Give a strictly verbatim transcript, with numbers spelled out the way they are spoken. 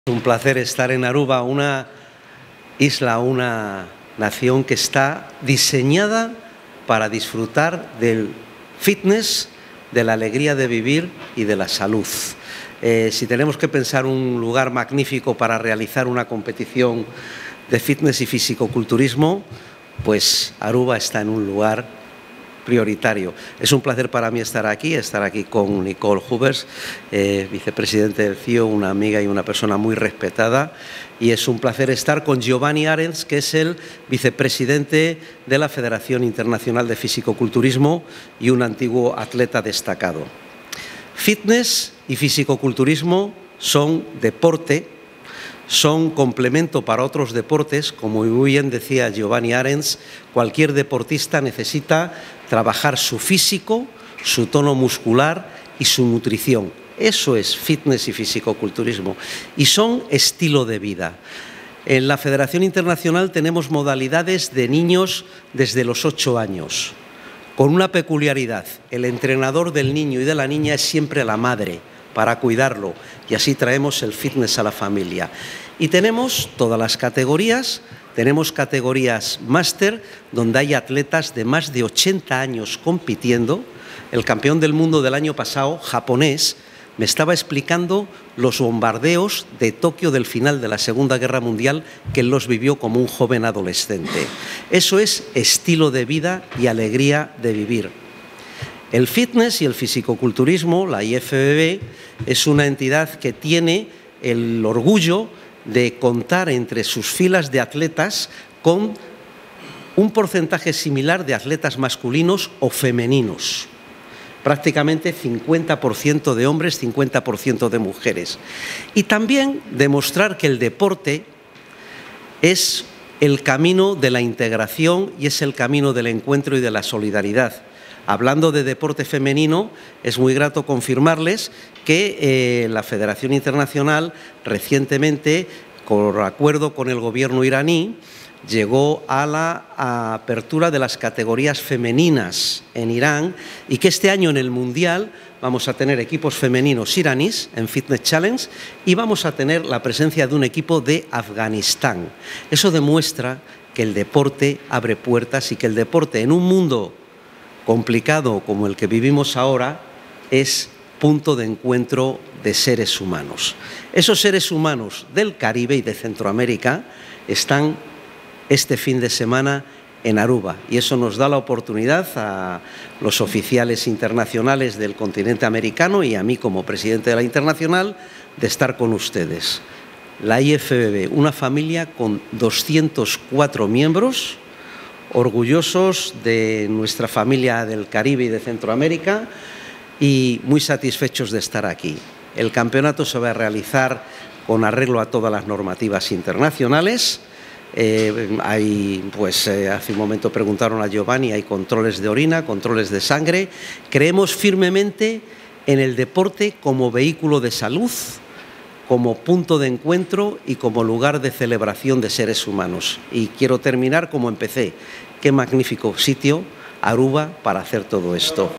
Es un placer estar en Aruba, una isla, una nación que está diseñada para disfrutar del fitness, de la alegría de vivir y de la salud. Eh, si tenemos que pensar un lugar magnífico para realizar una competición de fitness y fisicoculturismo, pues Aruba está en un lugar prioritario. Es un placer para mí estar aquí, estar aquí con Nicole Hubers, eh, vicepresidente del C I O, una amiga y una persona muy respetada, y es un placer estar con Giovanni Arens, que es el vicepresidente de la Federación Internacional de Fisicoculturismo y un antiguo atleta destacado. Fitness y fisicoculturismo son deporte, son complemento para otros deportes. Como muy bien decía Giovanni Arens, cualquier deportista necesita trabajar su físico, su tono muscular y su nutrición. Eso es fitness y fisicoculturismo. Y son estilo de vida. En la Federación Internacional tenemos modalidades de niños desde los ocho años, con una peculiaridad: el entrenador del niño y de la niña es siempre la madre, para cuidarlo, y así traemos el fitness a la familia. Y tenemos todas las categorías, tenemos categorías máster, donde hay atletas de más de ochenta años compitiendo. El campeón del mundo del año pasado, japonés, me estaba explicando los bombardeos de Tokio del final de la Segunda Guerra Mundial, que él los vivió como un joven adolescente. Eso es estilo de vida y alegría de vivir. El fitness y el fisicoculturismo, la I F B B, es una entidad que tiene el orgullo de contar entre sus filas de atletas con un porcentaje similar de atletas masculinos o femeninos. Prácticamente cincuenta por ciento de hombres, cincuenta por ciento de mujeres. Y también demostrar que el deporte es el camino de la integración y es el camino del encuentro y de la solidaridad. Hablando de deporte femenino, es muy grato confirmarles que eh, la Federación Internacional recientemente, por acuerdo con el gobierno iraní, llegó a la apertura de las categorías femeninas en Irán, y que este año en el Mundial vamos a tener equipos femeninos iraníes en Fitness Challenge y vamos a tener la presencia de un equipo de Afganistán. Eso demuestra que el deporte abre puertas y que el deporte, en un mundo complicado como el que vivimos ahora, es punto de encuentro de seres humanos. Esos seres humanos del Caribe y de Centroamérica están este fin de semana en Aruba, y eso nos da la oportunidad a los oficiales internacionales del continente americano y a mí como presidente de la Internacional de estar con ustedes. La I F B B, una familia con doscientos cuatro miembros, orgullosos de nuestra familia del Caribe y de Centroamérica y muy satisfechos de estar aquí. El campeonato se va a realizar con arreglo a todas las normativas internacionales. Eh, hay, pues, eh, hace un momento preguntaron a Giovanni, hay controles de orina, controles de sangre. Creemos firmemente en el deporte como vehículo de salud, como punto de encuentro y como lugar de celebración de seres humanos. Y quiero terminar como empecé. Qué magnífico sitio, Aruba, para hacer todo esto.